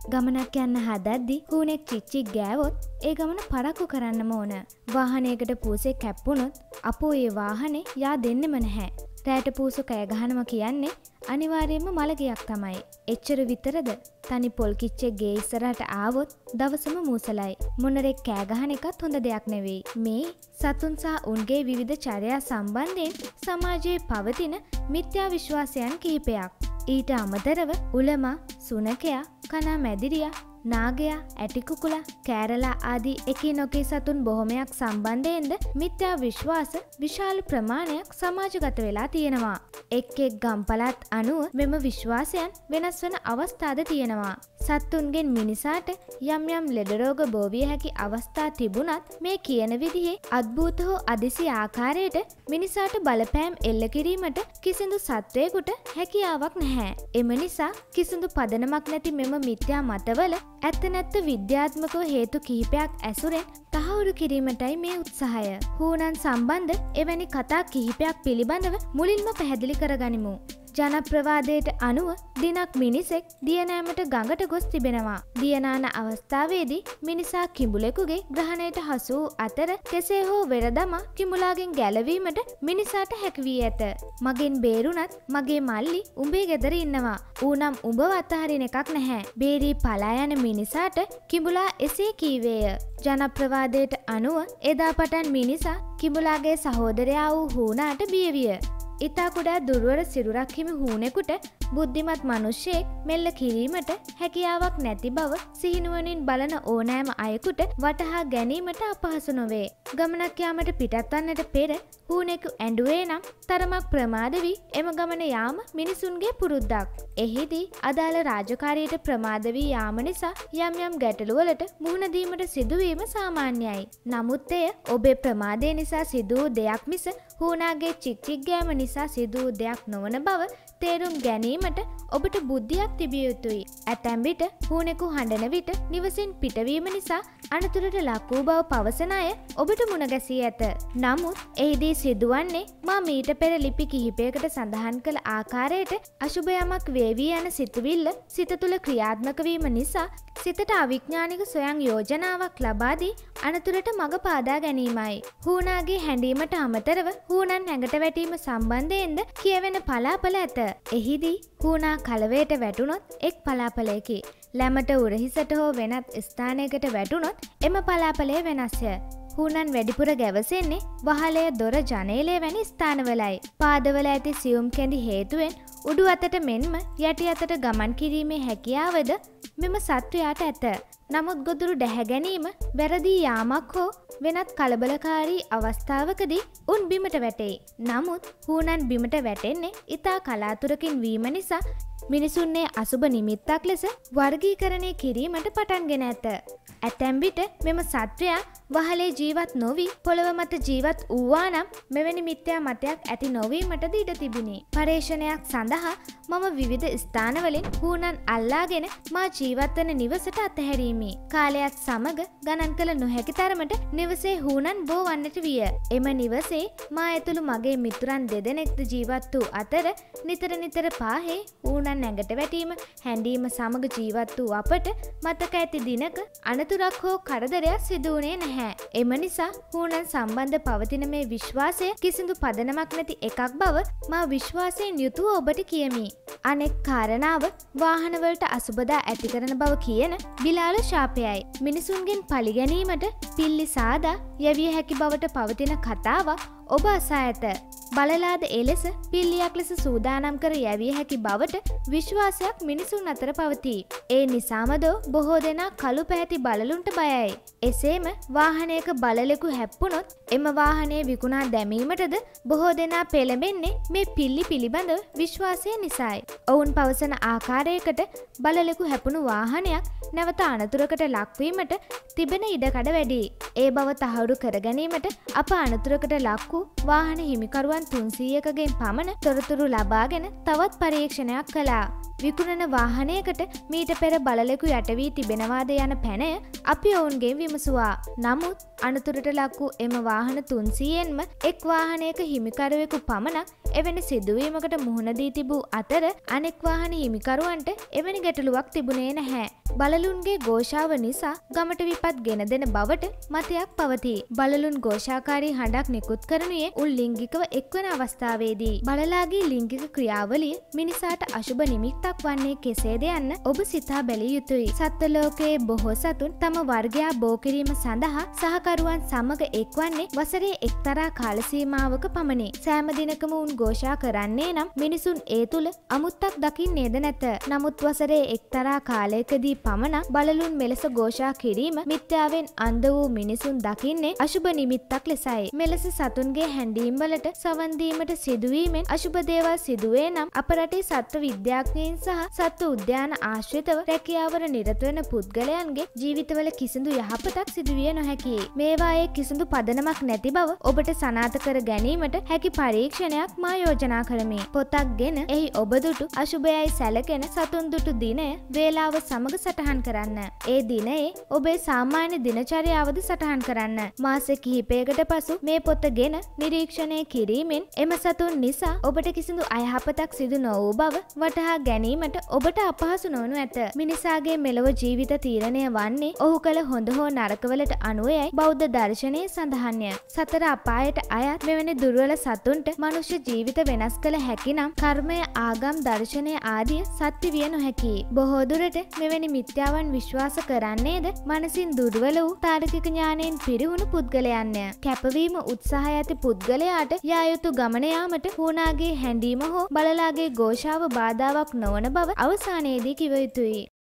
ගමනක් යන්න හදද්දි හුනෙක් චිච්චික් ගෑවොත් ඒ ගමන පරක්කු කරන්නම ඕන. වාහනයකට පූසෙක් කැප්පුණොත් අපෝ ඒ වාහනේ යා දෙන්නෙම නැහැ. රැට පූසු කෑ ගහනවා කියන්නේ අනිවාර්යයෙන්ම මලගියක් තමයි. එච්චර විතරද? තනි පොල් කිච්චෙක් ගේ ඉස්සරහට ආවොත් දවසම මූසලයි. මොනරෙක් කෑ ගහන එකත් හොඳ දෙයක් නෙවෙයි. මේ සතුන් සහ උන්ගේ විවිධ චර්යා සම්බන්ධයෙන් සමාජයේ පවතින මිත්‍යා විශ්වාසයන් කිහිපයක්. ඊට අමතරව උලමා, සුනකයා, කනා මැදිරියා, නාගයා, ඇටිකුකුලා, කෑරලා ආදී එකී නොකී සතුන් බොහොමයක් සම්බන්ධයෙන්ද මිත්‍යා විශ්වාස විශාල ප්‍රමාණයක් සමාජගත වෙලා තියෙනවා. එක් එක් ගම්පලත් අනුව මෙම විශ්වාසයන් වෙනස් වන අවස්ථාද තියෙනවා. සත්තුන්ගෙන් මිනිසාට යම් යම් ලෙඩ රෝග බෝවිය හැකි අවස්ථා තිබුණත් මේ කියන විදිහේ අද්භූත හෝ අදිසි ආකාරයට මිනිසාට බලපෑම් එල්ල කිරීමට කිසිදු සත්වයෙකුට හැකියාවක් නැහැ. එම නිසා කිසිදු පදනමක් නැති මෙම මිත්‍යා මතවල ඇත්ත නැත්ත විද්‍යාත්මකව හේතු කිහිපයක් ඇසුරෙන් තහවුරු කිරීමටයි මේ උත්සාහය. හූනන් සම්බන්ධ එවැනි කතා කිහිපයක් පිළිබඳව මුලින්ම පැහැදිලි කරගනිමු. ජනප්‍රවාදයට අනුව දිනක් මිනිසෙක් දියනෑමට ගඟට ගොස් තිබෙනවා. දියනාන අවස්ථාවේදී මිනිසා කිඹුලෙකුගේ ග්‍රහණයට හසු වූ අතර කෙසේ හෝ වෙරදමා කිඹුලාගෙන් ගැලවීමට මිනිසාට හැකිවී ඇත. මගෙන් බේරුණත් මගේ මල්ලි උඹේ ගෙදර ඉන්නවා. ඌනම් උඹව අතහරින එකක් නැහැ. බේරී පලා යන මිනිසාට කිඹුලා එසේ කීවේය. ජනප්‍රවාදයට අනුව එදා පටන් මිනිසා කිඹුලාගේ සහෝදරයා වූ හූනාට බියවිය. ඉතා කුඩා දුර්වර සිරුරක් හිමි හූනෙකුට බුද්ධිමත් මිනිසෙක් මෙල්ල කිරීමට හැකියාවක් නැති බව සිහිනුවණින් බලන ඕනෑම අයෙකුට වටහා ගැනීමට අපහසු නොවේ. ගමනක් යාමට පිටත් වන්නට පෙර හූනෙකු ඇඬුවේ නම් තරමක් ප්‍රමාද වී එම ගමන යාම මිනිසුන්ගේ පුරුද්දක්. එහිදී අදාළ රාජකාරියට ප්‍රමාද වී යාම නිසා යම් යම් ගැටලුවලට මුහුණ දීමට සිදුවීම සාමාන්‍යයි. නමුත් එය ඔබේ ප්‍රමාදය නිසා සිදු වූ දෙයක් මිස හූනාගේ චික්චික් ගෑම නිසා සිදු වූ දෙයක් නොවන බව තේරුම් ගැනීමට ඔබට බුද්ධියක් තිබිය යුතුයි. ඇතැම් විට හූනෙකු හඬන විට නිවසින් පිටවීම නිසා අනතුරට ලක් වූ බව පවසන අය ඔබට මුණ ගැසී ඇත. නමුත් එහිදී සිදුවන්නේ මා මීට පෙර ලිපි කිහිපයකට සඳහන් කළ ආකාරයට අශුභ යමක් වේවී යන සිතුවිල්ල සිත තුළ ක්‍රියාත්මක වීම නිසා සිතට අවිඥානික සොයන් යෝජනාවක් ලබා දී අනතුරට මඟ පාදා ගැනීමයි. හූනාගේ හැඬීමට අමතරව හූනන් ඇඟට වැටීම සම්බන්ධයෙන්ද කියවෙන පලාපල ඇත. එහිදී හූනා කලවයට වැටුණොත් එක් පලාපලයකි. ලැමට උරහිසට හෝ වෙනත් ස්ථානයකට වැටුණොත් එම පලාපලය වෙනස්ය. හූනන් වැඩිපුර ගැවසෙන්නේ වහලය, දොර, ජනේලය වැනි ස්ථානවලයි. පාදවල ඇති සියුම් කෙඳි හේතුවෙන් උඩු අතට මෙන්ම යටි අතට ගමන් කිරීමේ හැකියාවද මෙම සත්වයාට ඇත. නමුත් ගොදුරු ඩැහැ ගැනීම, වැරදි යාමක් හෝ වෙනත් කලබලකාරී අවස්ථාවකදී උන් බිමට වැටෙයි. නමුත් හූනන් බිමට වැටෙන්නේ ඉතා කලාතුරකින් වීම නිසා මිනිසුන්නේ අසුබ නිමිත්තක් ලෙස වර්ගීකරණය කිරීමට පටන්ගෙන ඇත. ඇතැම් විට මෙම සත්වයා වහලේ ජීවත් නොවී පොළව මත ජීවත් වූවා නම් මෙවැනි මිත්‍යා මතයක් ඇති නොවීමටද ඉඩ තිබිණි. පර්යේෂණයක් සඳහා මම විවිධ ස්ථානවලින් හූනන් අල්ලාගෙන මා ජීවත් වන නිවසට අතහැරීමි. කාලයත් සමග ගණන් කළ නොහැකි තරමට නිවසේ හූනන් බෝ වන්නට විය. එම නිවසේ මා ඇතුළු මගේ මිතුරන් දෙදෙනෙක්ද ජීවත් වූ අතර නිතර පාහේ හූනන් ඇඟට වැටීම, හැඬීම සමග ජීවත් වූ අපට මතක ඇති දිනක අනතුරක් හෝ කරදරයක් සිදු වුණේ නැහැ. එම නිසා හූනන් සම්බන්ධ පවතින මේ විශ්වාසය කිසිදු පදනමක් නැති එකක් බව මා විශ්වාසයෙන් යුතුව ඔබට කියමි. අනෙක් කාරණාව වාහනවලට අසුබදා ඇති කරන බව කියන බිලාල ශාපයයි. මිනිසුන්ගෙන් පලිගැනීමට පිල්ලි සාදා යැවිය හැකි බවට පවතින කතාවක් ඔබ අසා ඇත. බලලාද එලෙස පිල්ලියක් ලෙස සූදානම් කර යැවිය හැකි බවට විශ්වාසයක් මිනිසුන් අතර පවතී. ඒ නිසාමදෝ බොහෝ දෙනා කළු පැහැති බලලුන්ට බයයි. එසේම වාහනයක බලලෙකු හැප්පුණොත් එම වාහනය විකුණා දැමීමටද බොහෝ දෙනා පෙළඹෙන්නේ මේ පිල්ලි පිළිබඳව විශ්වාසය නිසායි. ඔවුන් පවසන ආකාරයකට බලලෙකු හැපුණු වාහනයක් නැවත අනතුරකට ලක්වීමට තිබෙන ඉඩකඩ වැඩි. ඒ බව තහවුරු කර ගැනීමට අප අනතුරකට ලක් වූ වාහන හිමිකරුවන් 300කගෙන් පමණ තොරතුරු ලබාගෙන තවත් පරීක්ෂණයක් කළා. විකුණන වාහනයකට මීට පෙර බලලෙකු යට වී තිබෙනවාද යන පැනය අපි ඔවුන්ගෙන් විමසුවා. නමුත් අනතුරට ලක් වූ එම වාහන 300න්ම එක් වාහනයක හිමිකරුවෙකු පමණක් එවැනි සිදුවීමකට මුහුණ දී තිබූ අතර අනෙක් වාහන හිමිකරුවන්ට එවැනි ගැටලුවක් තිබුණේ නැහැ. බලලුන්ගේ ഘോഷාව නිසා ගමට විපත් ගෙන දෙන බවට මතයක් පවතී. බලලුන් ഘോഷාකාරී හඬක් නිකුත් කරනුයේ උන් ලිංගිකව එක්වන අවස්ථාවේදී. බලලාගේ ලිංගික ක්‍රියාවලිය මිනිසාට අශුභ නිමිත්තක් වන්නේ කෙසේද යන්න ඔබ සිතා බැලිය යුතුයි. සත්ත්ව ලෝකයේ බොහෝ සතුන් තම වර්ගයා බෝ කිරීම සඳහා සහකරුවන් සමග එක්වන්නේ වසරේ එක්තරා කාල සීමාවක පමණි. සෑම දිනකම උන් ഘോഷා කරන්නේ නම් මිනිසුන් ඒ තුල අමුත්තක් දකින්නේද නැත. නමුත් වසරේ එක්තරා කාලයකදී පමණක් බලලුන් මෙලෙස ഘോഷා කිරීම මිත්‍යාවෙන් අන්ධ වූ මිනිසුන් දකින්නේ අශුභ නිමිත්තක් ලෙසයි. මෙලෙස සතුන්ගේ හැඬීම් වලට සවන් දීමට සිදුවීමෙන් අශුභ දේවල් සිදුවේ නම් අප රටේ සත්ව විද්‍යාඥයින් සහ සත්ව උද්‍යාන ආශ්‍රිතව රැකියාවල නිරත වන පුද්ගලයන්ගේ ජීවිතවල කිසිදු යහපතක් සිදුවිය නොහැකියි. මේවායේ කිසිදු පදනමක් නැති බව ඔබට සනාථ කර ගැනීමට හැකි පරීක්ෂණයක් මා යෝජනා කරමි. පොතක්ගෙන එහි ඔබ දුටු අශුභයයි සැලකෙන සතුන් දුටු දිනය වේලාව සමග සටහන් කරන්න. ඒ දිනයේ ඔබේ සාමාන්‍ය දිනචර්යාවද සටහන් කරන්න. මාස කිහිපයකට පසු මේ පොතගෙන නිරීක්ෂණය කිරීමෙන් එම සතුන් නිසා ඔබට කිසිදු අයහපතක් සිදු නොවූ බව වටහා ගැනීමට ඔබට අපහසු නොවනු ඇත. මිනිසාගේ මෙලොව ජීවිත තීරණය වන්නේ ඔහු කළ හොඳ හෝ නරකවලට අනුවයයි බෞද්ධ දර්ශනයේ සඳහන්ය. සතර අපායට අයත් මෙවැනි දුර්වල සතුන්ට මනුෂ්‍ය ජීවිත වෙනස් කළ හැකිනම් කර්මය, ආගම්, දර්ශනය ආදිය සත්‍ය විය නොහැකියි. බොහෝ දුරට මෙවැනි මිත්‍යාවන් විශ්වාස කරන්නේද මනසින් දුර්වල වූ තාර්කික ඥානයෙන් පිරිහුණු පුද්ගලයන්ය. කැපවීම උත්සාහය ඇති පුද්ගලයාට යා යුතු ගමන යාමට හුණාගේ හැඬීම හෝ බලලාගේ ഘോഷාව බාධාවක් නොවන බව අවසානයේදී කිව යුතුයි.